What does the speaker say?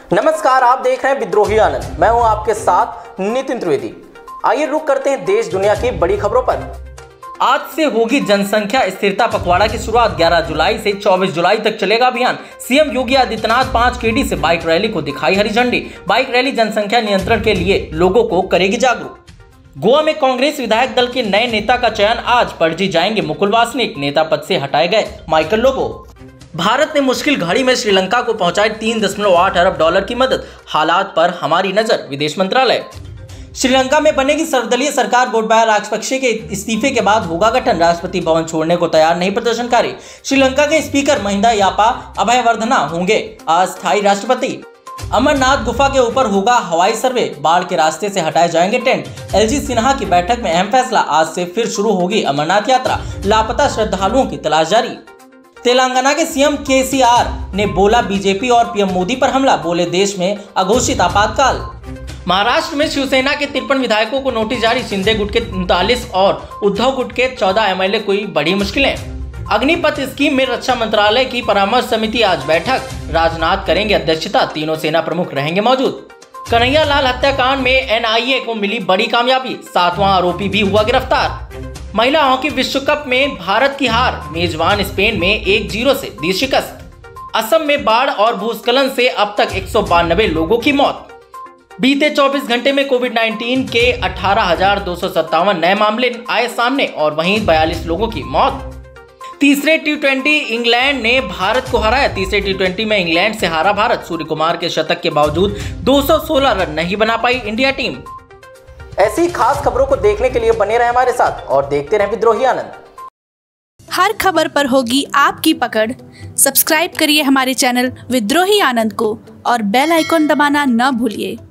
नमस्कार, आप देख रहे हैं विद्रोही आनंद। मैं हूं आपके साथ नितिन त्रिवेदी। आइए रुक करते हैं देश दुनिया की बड़ी खबरों पर। आज से होगी जनसंख्या स्थिरता पखवाड़ा की शुरुआत। 11 जुलाई से 24 जुलाई तक चलेगा अभियान। सीएम योगी आदित्यनाथ 5 केडी से बाइक रैली को दिखाई हरी झंडी। बाइक रैली जनसंख्या नियंत्रण के लिए लोगों को करेगी जागरूक। गोवा में कांग्रेस विधायक दल के नए नेता का चयन आज। पणजी जाएंगे मुकुल वासनिक। नेता पद से हटाए गए माइकल लोबो। भारत ने मुश्किल घड़ी में श्रीलंका को पहुंचाई 3.8 अरब डॉलर की मदद। हालात पर हमारी नजर, विदेश मंत्रालय। श्रीलंका में बनेगी सर्वदलीय सरकार। गोटाबाया राजपक्षे के इस्तीफे के बाद होगा गठन। राष्ट्रपति भवन छोड़ने को तैयार नहीं प्रदर्शनकारी। श्रीलंका के स्पीकर महिंदा यापा अभयवर्धना होंगे अस्थायी राष्ट्रपति। अमरनाथ गुफा के ऊपर होगा हवाई सर्वे। बाढ़ के रास्ते से हटाए जाएंगे टेंट। एलजी सिन्हा की बैठक में अहम फैसला। आज से फिर शुरू होगी अमरनाथ यात्रा। लापता श्रद्धालुओं की तलाश जारी। तेलंगाना के सीएम केसीआर ने बोला बीजेपी और पीएम मोदी पर हमला। बोले देश में अघोषित आपातकाल। महाराष्ट्र में शिवसेना के 53 विधायकों को नोटिस जारी। शिंदे गुट के 39 और उद्धव गुट के 14 एमएलए कोई बड़ी मुश्किलें। अग्निपथ स्कीम में रक्षा मंत्रालय की परामर्श समिति आज बैठक। राजनाथ करेंगे अध्यक्षता। तीनों सेना प्रमुख रहेंगे मौजूद। कन्हैया लाल हत्याकांड में एनआईए को मिली बड़ी कामयाबी। 7वां आरोपी भी हुआ गिरफ्तार। महिला हॉकी विश्व कप में भारत की हार। मेजबान स्पेन में 1-0 से दी शिकस्त। असम में बाढ़ और भूस्खलन से अब तक 192 लोगों की मौत। बीते 24 घंटे में कोविड-19 के 18,257 नए मामले आए सामने और वहीं 42 लोगों की मौत। तीसरे टी20 इंग्लैंड ने भारत को हराया। तीसरे टी20 में इंग्लैंड से हारा भारत। सूर्य कुमार के शतक के बावजूद 216 रन नहीं बना पाई इंडिया टीम। ऐसी खास खबरों को देखने के लिए बने रहे हमारे साथ और देखते रहें विद्रोही आनंद। हर खबर पर होगी आपकी पकड़। सब्सक्राइब करिए हमारे चैनल विद्रोही आनंद को और बेल आइकॉन दबाना न भूलिए।